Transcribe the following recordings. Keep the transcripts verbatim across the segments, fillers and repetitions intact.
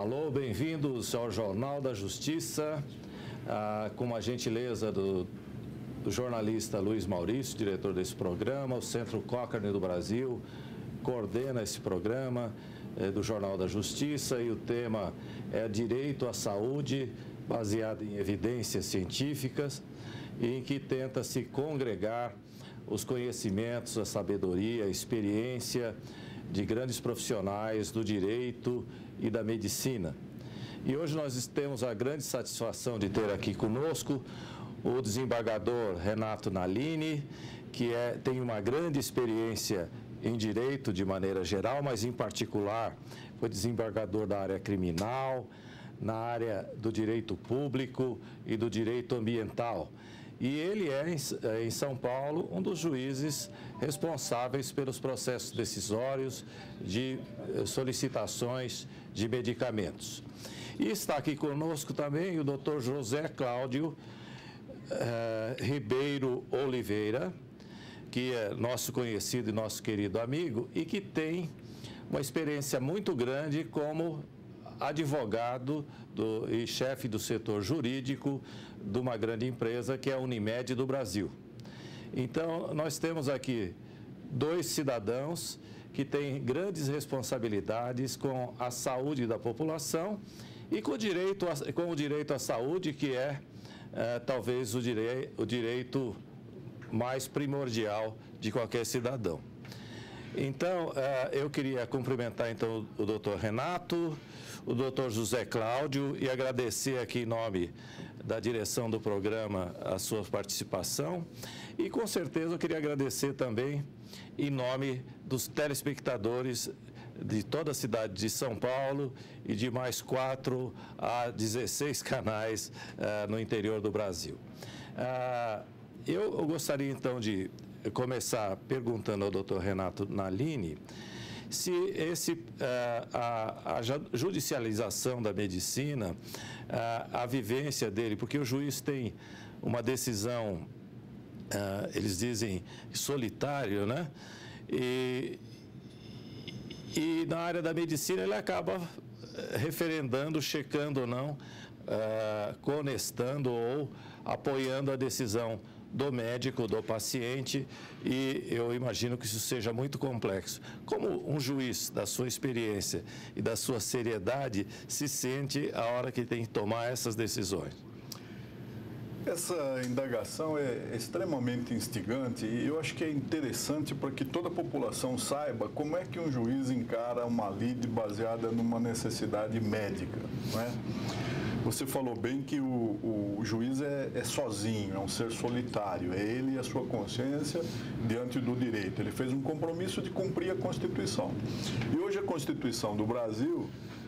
Alô, bem-vindos ao Jornal da Justiça, ah, com a gentileza do, do jornalista Luiz Maurício, diretor desse programa. O Centro Cochrane do Brasil coordena esse programa eh, do Jornal da Justiça, e o tema é Direito à Saúde, baseado em evidências científicas, e em que tenta se congregar os conhecimentos, a sabedoria, a experiência de grandes profissionais do direito e da medicina. E hoje nós temos a grande satisfação de ter aqui conosco o desembargador Renato Nalini, que é, tem uma grande experiência em direito de maneira geral, mas em particular foi desembargador da área criminal, na área do direito público e do direito ambiental. E ele é, em São Paulo, um dos juízes responsáveis pelos processos decisórios de solicitações de medicamentos. E está aqui conosco também o doutor José Cláudio eh, Ribeiro Oliveira, que é nosso conhecido e nosso querido amigo, e que tem uma experiência muito grande como advogado do, e chefe do setor jurídico de uma grande empresa que é a Unimed do Brasil. Então, nós temos aqui dois cidadãos que têm grandes responsabilidades com a saúde da população e com o direito, a, com o direito à saúde, que é, é talvez o, direi, o direito mais primordial de qualquer cidadão. Então, eu queria cumprimentar então o doutor Renato, o doutor José Cláudio, e agradecer aqui em nome da direção do programa a sua participação. E com certeza eu queria agradecer também em nome dos telespectadores de toda a cidade de São Paulo e de mais quatro a dezesseis canais uh, no interior do Brasil. Uh, eu, eu gostaria então de começar perguntando ao doutor Renato Nalini se esse, a, a judicialização da medicina, a, a vivência dele, porque o juiz tem uma decisão, eles dizem, solitário, né? E, e na área da medicina ele acaba referendando, checando ou não, conestando ou apoiando a decisão do médico, do paciente, e eu imagino que isso seja muito complexo. Como um juiz, da sua experiência e da sua seriedade, se sente a hora que tem que tomar essas decisões? Essa indagação é extremamente instigante e eu acho que é interessante para que toda a população saiba como é que um juiz encara uma lide baseada numa necessidade médica, não é? Você falou bem que o, o juiz é, é sozinho, é um ser solitário, é ele e a sua consciência diante do direito. Ele fez um compromisso de cumprir a Constituição. E hoje a Constituição do Brasil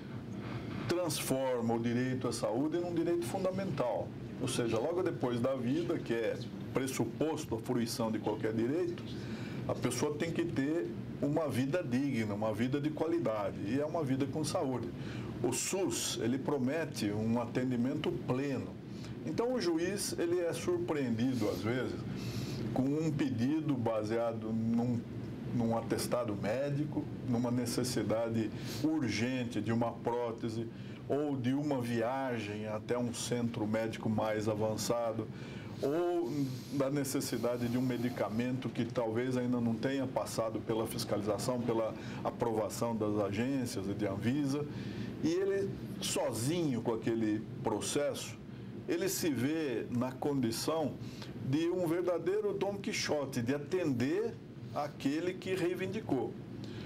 transforma o direito à saúde num direito fundamental. Ou seja, logo depois da vida, que é pressuposto a fruição de qualquer direito, a pessoa tem que ter uma vida digna, uma vida de qualidade, e é uma vida com saúde. O SUS, ele promete um atendimento pleno. Então, o juiz, ele é surpreendido, às vezes, com um pedido baseado num, num atestado médico, numa necessidade urgente de uma prótese ou de uma viagem até um centro médico mais avançado, ou da necessidade de um medicamento que talvez ainda não tenha passado pela fiscalização, pela aprovação das agências e de Anvisa. E ele, sozinho com aquele processo, ele se vê na condição de um verdadeiro Dom Quixote, de atender aquele que reivindicou.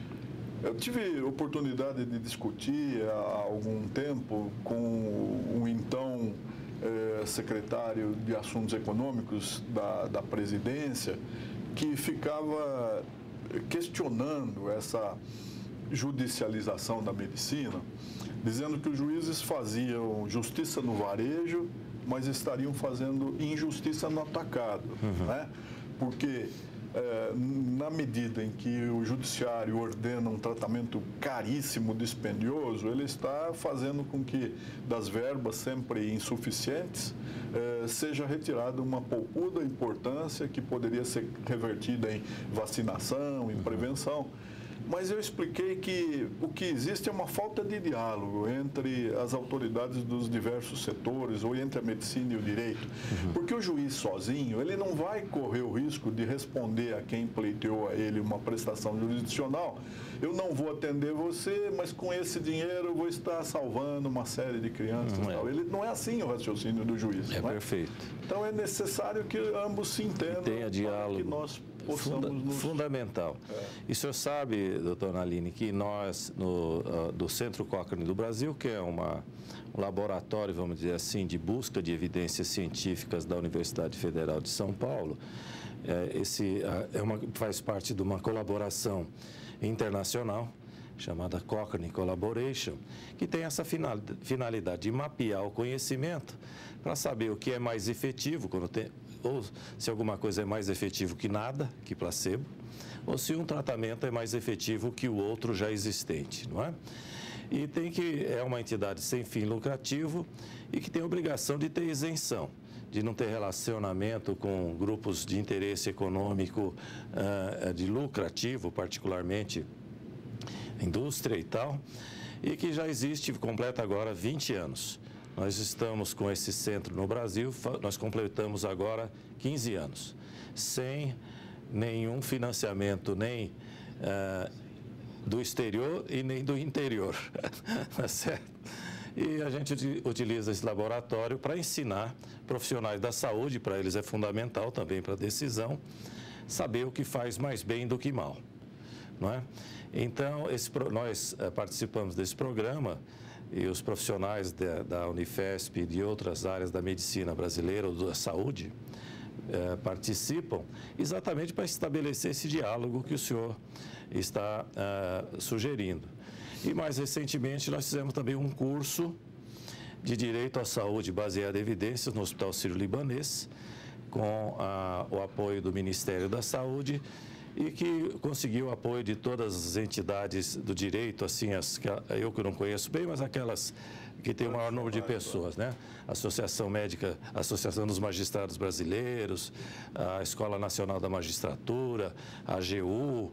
Eu tive oportunidade de discutir há algum tempo com o então eh, secretário de Assuntos Econômicos da, da presidência, que ficava questionando essa judicialização da medicina, dizendo que os juízes faziam justiça no varejo, mas estariam fazendo injustiça no atacado, uhum. né? Porque é, na medida em que o judiciário ordena um tratamento caríssimo, dispendioso, ele está fazendo com que das verbas sempre insuficientes é, seja retirada uma poupuda importância que poderia ser revertida em vacinação, em prevenção. Mas eu expliquei que o que existe é uma falta de diálogo entre as autoridades dos diversos setores ou entre a medicina e o direito. Uhum. Porque o juiz sozinho, ele não vai correr o risco de responder a quem pleiteou a ele uma prestação jurisdicional. Eu não vou atender você, mas com esse dinheiro eu vou estar salvando uma série de crianças. Uhum. Tal. Ele, não é assim o raciocínio do juiz. É, não é perfeito. Então é necessário que ambos se entendam. Tenha diálogo. Que nós Funda, nos... Fundamental. É. E o senhor sabe, doutor Nalini, que nós, no, uh, do Centro Cochrane do Brasil, que é uma, um laboratório, vamos dizer assim, de busca de evidências científicas da Universidade Federal de São Paulo, é, esse, uh, é uma, faz parte de uma colaboração internacional chamada Cochrane Collaboration, que tem essa finalidade de mapear o conhecimento para saber o que é mais efetivo quando tem... ou se alguma coisa é mais efetivo que nada, que placebo, ou se um tratamento é mais efetivo que o outro já existente, não é? E tem que, é uma entidade sem fim lucrativo e que tem a obrigação de ter isenção, de não ter relacionamento com grupos de interesse econômico uh, de lucrativo, particularmente indústria e tal, e que já existe, completa agora vinte anos. Nós estamos com esse centro no Brasil, nós completamos agora quinze anos, sem nenhum financiamento, nem uh, do exterior e nem do interior, tá certo? E a gente utiliza esse laboratório para ensinar profissionais da saúde, para eles é fundamental também para a decisão, saber o que faz mais bem do que mal, não é? Então, esse, nós uh, participamos desse programa, e os profissionais de, da Unifesp e de outras áreas da medicina brasileira ou da saúde eh, participam exatamente para estabelecer esse diálogo que o senhor está eh, sugerindo. E mais recentemente nós fizemos também um curso de Direito à Saúde baseado em evidências no Hospital Sírio-Libanês, com a, o apoio do Ministério da Saúde, e que conseguiu o apoio de todas as entidades do direito, assim, as, eu que não conheço bem, mas aquelas que têm o maior número de pessoas, né? Associação Médica, Associação dos Magistrados Brasileiros, a Escola Nacional da Magistratura, a A G U,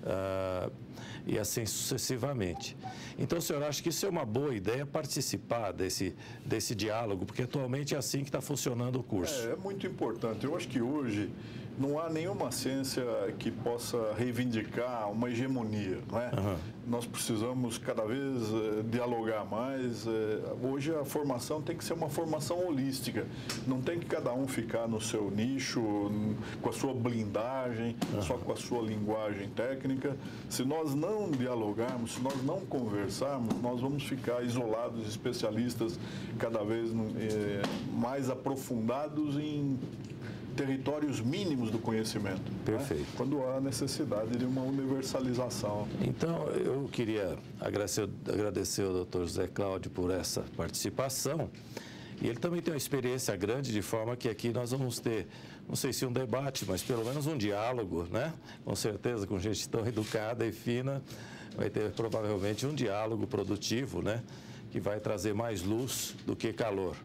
uh, e assim sucessivamente. Então, o senhor acha que isso é uma boa ideia, participar desse, desse diálogo, porque atualmente é assim que está funcionando o curso. É, é muito importante. Eu acho que hoje não há nenhuma ciência que possa reivindicar uma hegemonia, não é? Uhum. Nós precisamos cada vez eh, dialogar mais. Eh, hoje a formação tem que ser uma formação holística. Não tem que cada um ficar no seu nicho, com a sua blindagem, uhum. só com a sua linguagem técnica. Se nós não dialogarmos, se nós não conversarmos, nós vamos ficar isolados, especialistas cada vez eh, mais aprofundados em territórios mínimos do conhecimento. Perfeito. Né? Quando há necessidade de uma universalização. Então, eu queria agradecer, agradecer ao doutor José Cláudio por essa participação. E ele também tem uma experiência grande, de forma que aqui nós vamos ter, não sei se um debate, mas pelo menos um diálogo, né? Com certeza, com gente tão educada e fina, vai ter provavelmente um diálogo produtivo, né? Que vai trazer mais luz do que calor.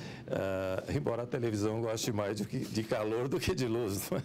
Uh, embora a televisão goste mais de, de calor do que de luz. Não é?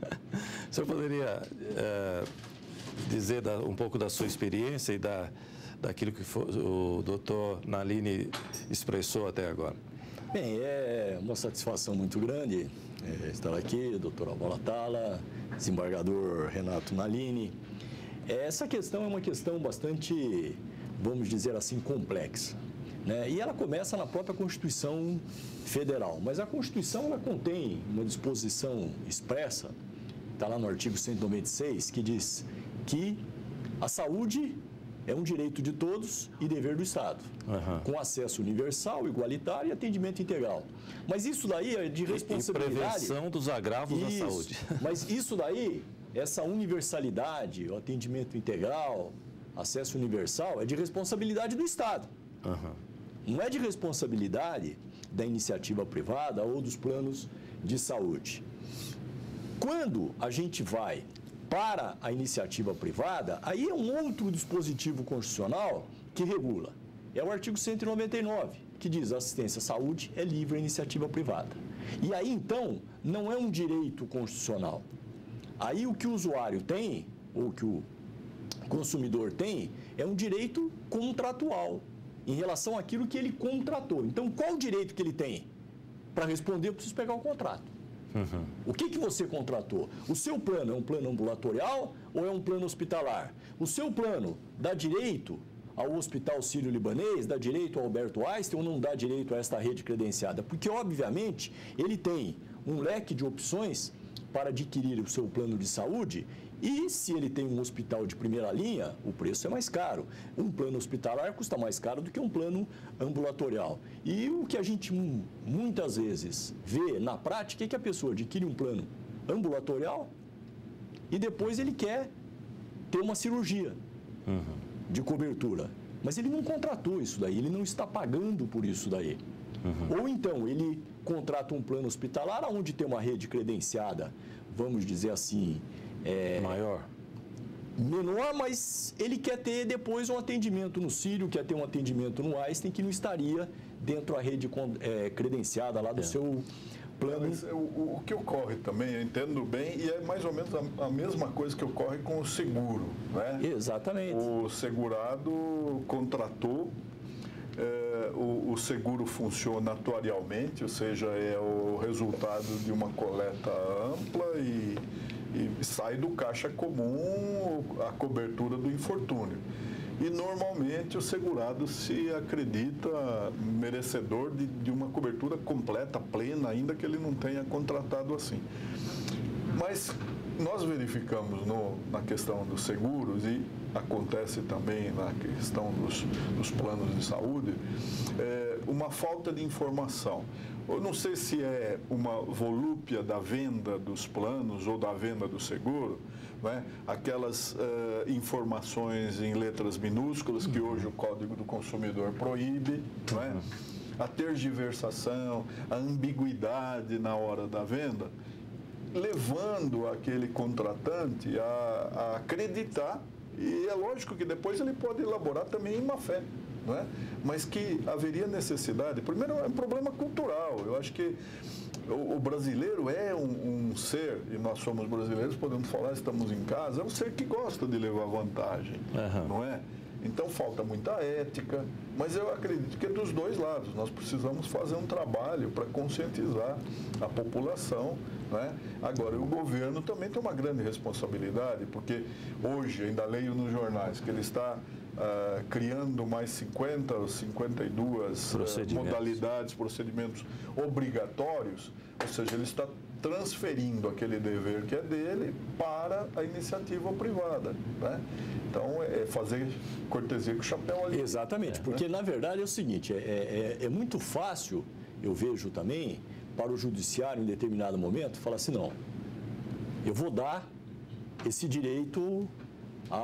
O senhor poderia uh, dizer da, um pouco da sua experiência e da, daquilo que for, o doutor Nalini expressou até agora? Bem, é uma satisfação muito grande é, estar aqui, doutor Albola Tala, desembargador Renato Nalini. Essa questão é uma questão bastante, vamos dizer assim, complexa. Né? E ela começa na própria Constituição Federal, mas a Constituição ela contém uma disposição expressa, está lá no artigo cento e noventa e seis, que diz que a saúde é um direito de todos e dever do Estado, uhum. com acesso universal, igualitário e atendimento integral. Mas isso daí é de responsabilidade... E prevenção dos agravos isso, da saúde. Mas isso daí, essa universalidade, o atendimento integral, acesso universal, é de responsabilidade do Estado. Uhum. Não é de responsabilidade da iniciativa privada ou dos planos de saúde. Quando a gente vai para a iniciativa privada, aí é um outro dispositivo constitucional que regula. É o artigo cento e noventa e nove, que diz a assistência à saúde é livre à iniciativa privada. E aí, então, não é um direito constitucional. Aí o que o usuário tem, ou que o consumidor tem é um direito contratual em relação àquilo que ele contratou. Então, qual o direito que ele tem? Para responder, eu preciso pegar o contrato. Uhum. O que, que você contratou? O seu plano é um plano ambulatorial ou é um plano hospitalar? O seu plano dá direito ao Hospital Sírio-Libanês, dá direito ao Albert Einstein ou não dá direito a esta rede credenciada? Porque, obviamente, ele tem um leque de opções para adquirir o seu plano de saúde e, se ele tem um hospital de primeira linha, o preço é mais caro. Um plano hospitalar custa mais caro do que um plano ambulatorial. E o que a gente muitas vezes vê na prática é que a pessoa adquire um plano ambulatorial e depois ele quer ter uma cirurgia uhum. de cobertura. Mas ele não contratou isso daí, ele não está pagando por isso daí. Uhum. Ou então ele contrata um plano hospitalar onde tem uma rede credenciada, vamos dizer assim... É, maior. Menor, mas ele quer ter depois um atendimento no Sírio, quer ter um atendimento no Einstein, que não estaria dentro da rede é, credenciada lá do é. seu plano. Mas, o, o que ocorre também, eu entendo bem, e é mais ou menos a, a mesma coisa que ocorre com o seguro, né? Exatamente. O segurado contratou, é, o, o seguro funciona atuarialmente, ou seja, é o resultado de uma coleta ampla e... e sai do caixa comum a cobertura do infortúnio. E, normalmente, o segurado se acredita merecedor de, de uma cobertura completa, plena, ainda que ele não tenha contratado assim. Mas nós verificamos no, na questão dos seguros, e acontece também na questão dos, dos planos de saúde, é, uma falta de informação. Eu não sei se é uma volúpia da venda dos planos ou da venda do seguro, né? Aquelas uh, informações em letras minúsculas que hoje o Código do Consumidor proíbe, né? A tergiversação, a ambiguidade na hora da venda, levando aquele contratante a, a acreditar, e é lógico que depois ele pode elaborar também em má fé. Não é? Mas que haveria necessidade. Primeiro, é um problema cultural. Eu acho que o, o brasileiro é um, um ser, e nós somos brasileiros, podemos falar, estamos em casa, é um ser que gosta de levar vantagem, uhum. não é? Então, falta muita ética, mas eu acredito que é dos dois lados. Nós precisamos fazer um trabalho para conscientizar a população, né? Agora, o governo também tem uma grande responsabilidade, porque hoje, ainda leio nos jornais, que ele está uh, criando mais cinquenta ou cinquenta e duas procedimentos. Uh, modalidades, procedimentos obrigatórios, ou seja, ele está transferindo aquele dever que é dele para a iniciativa privada, né? Então, é fazer cortesia com o chapéu ali. Exatamente, é, porque né? na verdade é o seguinte, é, é, é muito fácil, eu vejo também, para o judiciário em determinado momento, falar assim, não, eu vou dar esse direito a,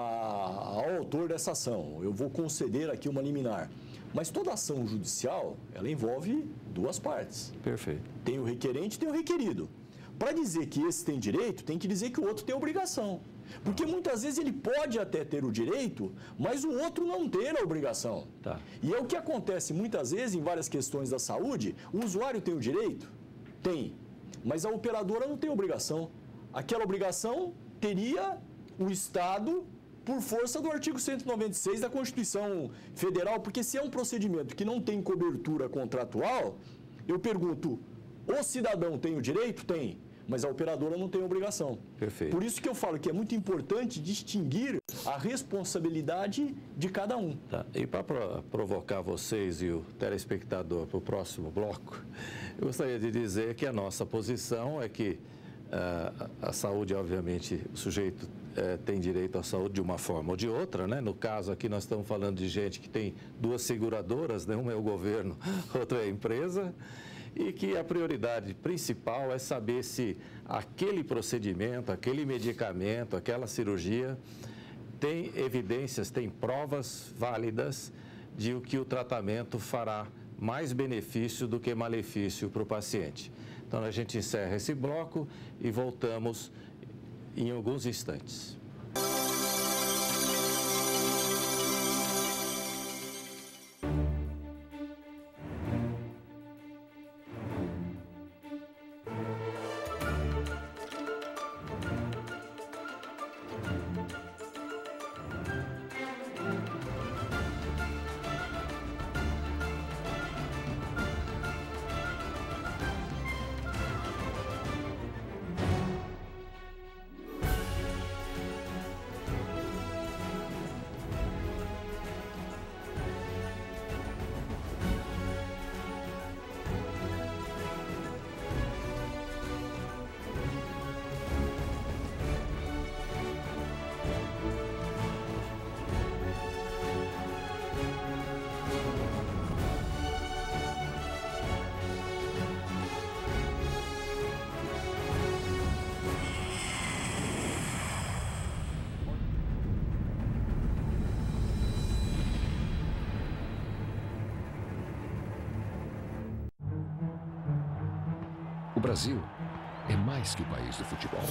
ao autor dessa ação, eu vou conceder aqui uma liminar. Mas toda ação judicial, ela envolve duas partes. Perfeito. Tem o requerente e tem o requerido. Para dizer que esse tem direito, tem que dizer que o outro tem obrigação. Porque muitas vezes ele pode até ter o direito, mas o outro não ter a obrigação. Tá. E é o que acontece muitas vezes em várias questões da saúde. O usuário tem o direito? Tem. Mas a operadora não tem obrigação. Aquela obrigação teria o Estado por força do artigo cento e noventa e seis da Constituição Federal, porque se é um procedimento que não tem cobertura contratual, eu pergunto, o cidadão tem o direito? Tem. Mas a operadora não tem obrigação. Perfeito. Por isso que eu falo que é muito importante distinguir a responsabilidade de cada um. Tá. E para provocar vocês e o telespectador para o próximo bloco, eu gostaria de dizer que a nossa posição é que uh, a saúde, obviamente, o sujeito uh, tem direito à saúde de uma forma ou de outra, né? No caso aqui nós estamos falando de gente que tem duas seguradoras, né? Uma é o governo, outra é a empresa. E que a prioridade principal é saber se aquele procedimento, aquele medicamento, aquela cirurgia tem evidências, tem provas válidas de que o tratamento fará mais benefício do que malefício para o paciente. Então, a gente encerra esse bloco e voltamos em alguns instantes. Brasil é mais que o país do futebol.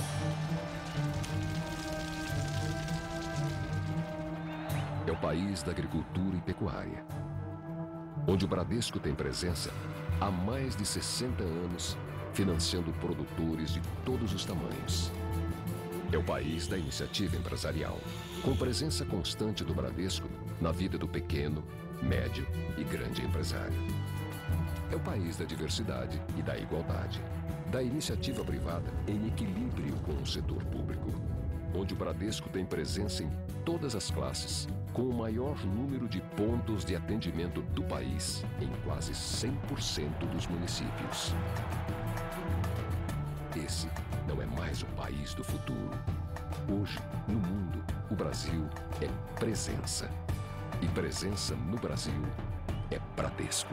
É o país da agricultura e pecuária, onde o Bradesco tem presença há mais de sessenta anos, financiando produtores de todos os tamanhos. É o país da iniciativa empresarial, com presença constante do Bradesco na vida do pequeno, médio e grande empresário. É o país da diversidade e da igualdade, da iniciativa privada em equilíbrio com o setor público, onde o Bradesco tem presença em todas as classes, com o maior número de pontos de atendimento do país em quase cem por cento dos municípios. Esse não é mais o país do futuro. Hoje, no mundo, o Brasil é presença. E presença no Brasil é Bradesco.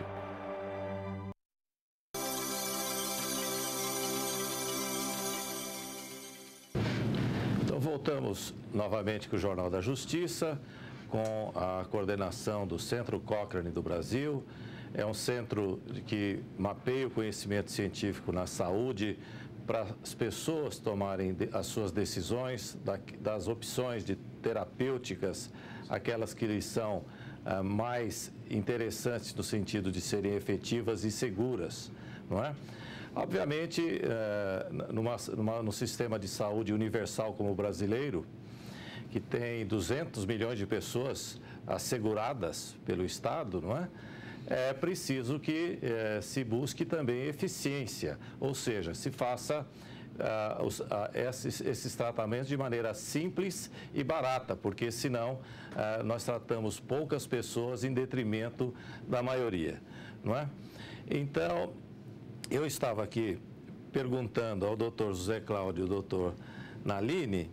Então, voltamos novamente com o Jornal da Justiça, com a coordenação do Centro Cochrane do Brasil. É um centro que mapeia o conhecimento científico na saúde para as pessoas tomarem as suas decisões, das opções de terapêuticas, aquelas que lhes são ah, mais interessantes no sentido de serem efetivas e seguras, não é? Obviamente, eh, numa, numa, num sistema de saúde universal como o brasileiro, que tem duzentos milhões de pessoas asseguradas pelo Estado, não é? É preciso que eh, se busque também eficiência, ou seja, se faça ah, os, ah, esses, esses tratamentos de maneira simples e barata, porque senão ah, nós tratamos poucas pessoas em detrimento da maioria, não é? Então, eu estava aqui perguntando ao doutor José Cláudio e ao doutor Naline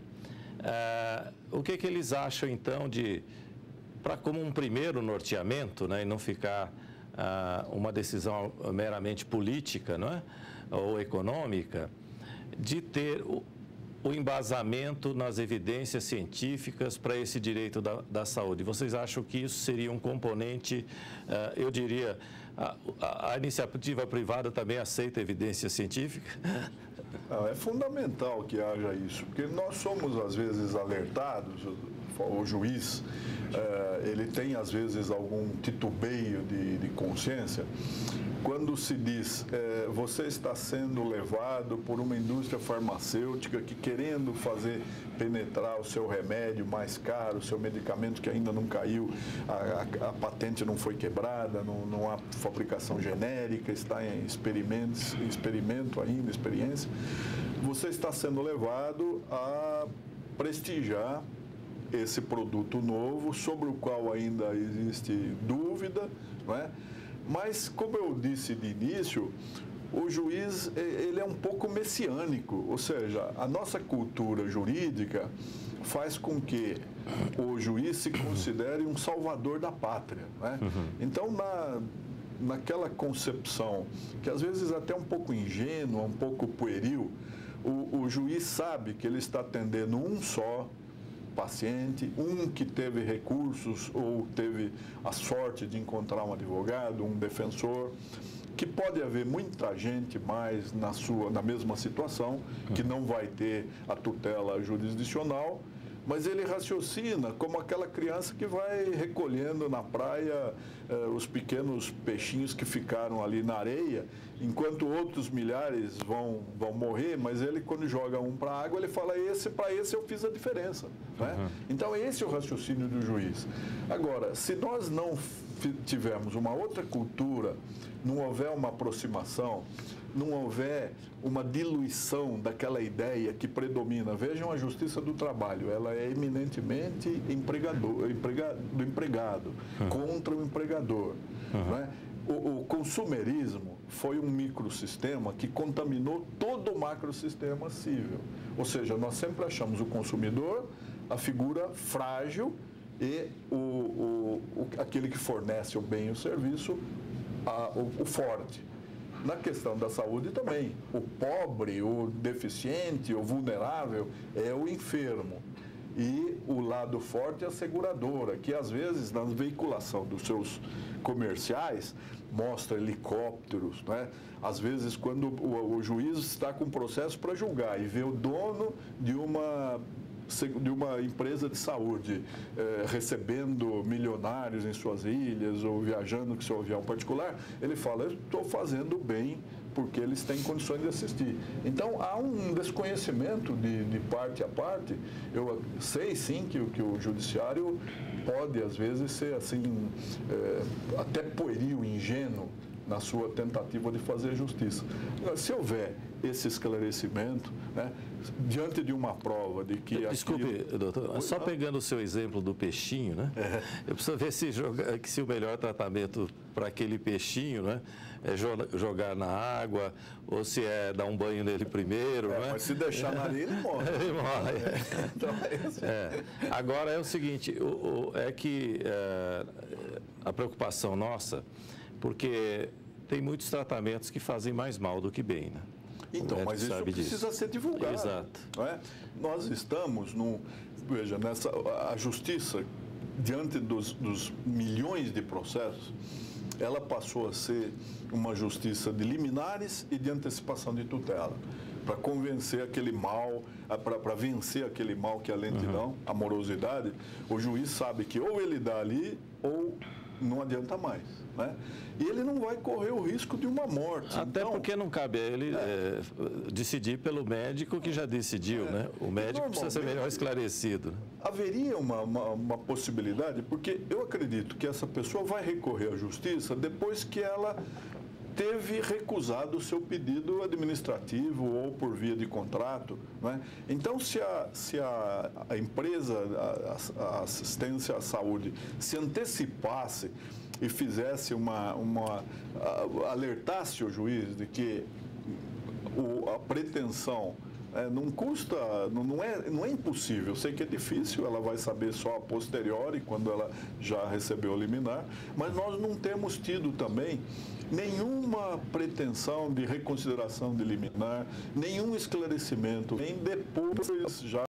ah, o que, que eles acham então de, para como um primeiro norteamento, né, e não ficar ah, uma decisão meramente política, não é? Ou econômica, de ter o, o embasamento nas evidências científicas para esse direito da, da saúde. Vocês acham que isso seria um componente, ah, eu diria, a, a, a iniciativa privada também aceita evidência científica? Não, é fundamental que haja isso, porque nós somos às vezes alertados, o juiz, eh, ele tem às vezes algum titubeio de, de consciência, quando se diz, eh, você está sendo levado por uma indústria farmacêutica que querendo fazer penetrar o seu remédio mais caro, o seu medicamento que ainda não caiu, a, a, a patente não foi quebrada, não, não há fabricação genérica, está em experimentos, experimento ainda, experiência, você está sendo levado a prestigiar esse produto novo, sobre o qual ainda existe dúvida, não é? Mas, como eu disse de início, o juiz ele é um pouco messiânico, ou seja, a nossa cultura jurídica faz com que o juiz se considere um salvador da pátria, né? Uhum. Então, na, naquela concepção, que às vezes até um pouco ingênua, um pouco pueril, o, o juiz sabe que ele está atendendo um só paciente, um que teve recursos ou teve a sorte de encontrar um advogado, um defensor, que pode haver muita gente mais na sua, na mesma situação, que não vai ter a tutela jurisdicional, mas ele raciocina como aquela criança que vai recolhendo na praia eh, os pequenos peixinhos que ficaram ali na areia, enquanto outros milhares vão, vão morrer, mas ele, quando joga um para a água, ele fala, esse para esse eu fiz a diferença. Né? Uhum. Então, esse é o raciocínio do juiz. Agora, se nós não tivermos uma outra cultura, não houver uma aproximação, não houver uma diluição daquela ideia que predomina. Vejam a justiça do trabalho, ela é eminentemente empregador, empregado, do empregado, uhum. contra o empregador. Uhum. Não é? o, o consumerismo foi um microsistema que contaminou todo o macrosistema civil. Ou seja, nós sempre achamos o consumidor a figura frágil e o, o, o, aquele que fornece o bem e o serviço, a, o, o forte. Na questão da saúde também, o pobre, o deficiente, o vulnerável é o enfermo. E o lado forte é a seguradora, que às vezes na veiculação dos seus comerciais mostra helicópteros, né? Às vezes quando o, o juiz está com processo para julgar e vê o dono de uma de uma empresa de saúde eh, recebendo milionários em suas ilhas ou viajando com seu avião particular, ele fala, eu estou fazendo bem porque eles têm condições de assistir. Então, há um desconhecimento de, de parte a parte. Eu sei, sim, que, que o judiciário pode, às vezes, ser assim, é, até pueril, ingênuo, na sua tentativa de fazer justiça. Se houver esse esclarecimento, né, diante de uma prova de que... Desculpe, aquilo... doutor, só pegando o seu exemplo do peixinho, né? É. Eu preciso ver se, joga, se o melhor tratamento para aquele peixinho, né, é jogar na água, ou se é dar um banho nele primeiro, é, né? Mas se deixar na areia, ele morre. Ele morre. É. Então, é assim. É. Agora é o seguinte, o, o, é que é, a preocupação nossa, porque tem muitos tratamentos que fazem mais mal do que bem, né? Então, mas isso precisa ser divulgado. Exato. Não é? Nós estamos, no, veja, nessa, a justiça, diante dos, dos milhões de processos, ela passou a ser uma justiça de liminares e de antecipação de tutela, para convencer aquele mal, para vencer aquele mal que é a lentidão, uhum. a morosidade. O juiz sabe que ou ele dá ali ou não adianta mais, né? E ele não vai correr o risco de uma morte. Até então, porque não cabe a ele é, é, decidir pelo médico que já decidiu, é, né? O médico precisa ser melhor esclarecido. Haveria uma, uma, uma possibilidade, porque eu acredito que essa pessoa vai recorrer à justiça depois que ela teve recusado o seu pedido administrativo ou por via de contrato, né? Então, se a, se a, a empresa, a, a assistência à saúde, se antecipasse e fizesse uma, uma a, alertasse o juiz de que o, a pretensão é, não custa, não, não, é, não é impossível, eu sei que é difícil, ela vai saber só a posteriori, quando ela já recebeu o liminar, mas nós não temos tido também nenhuma pretensão de reconsideração de liminar, nenhum esclarecimento, nem depois já